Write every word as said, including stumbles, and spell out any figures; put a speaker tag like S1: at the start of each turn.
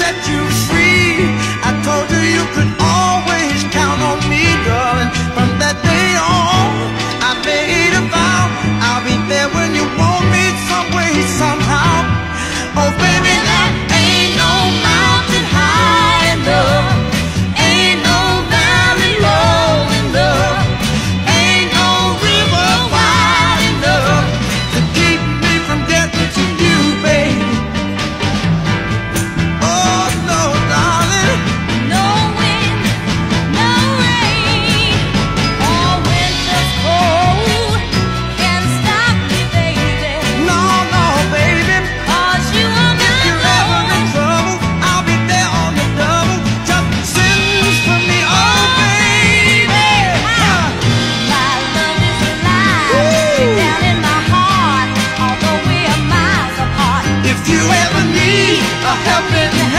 S1: set you free. I told you you could always count on me, darling. From that day on, I made a vow I'll be there when you want me, some way, somehow. Oh baby, that ain't no mountain high enough, ain't no valley low enough, ain't no river wide enough to keep me from getting to you, baby. Oh no, darling.
S2: No wind, no rain, or winter's cold can stop me, baby.
S1: No, no, baby.
S2: 'Cause you are
S1: If
S2: my
S1: you're ever in
S2: love.
S1: trouble, I'll be there on the double. Just send for me, oh baby. Uh.
S2: My love is alive,
S1: Woo.
S2: down in my heart, although we are miles apart.
S1: If you ever need a helping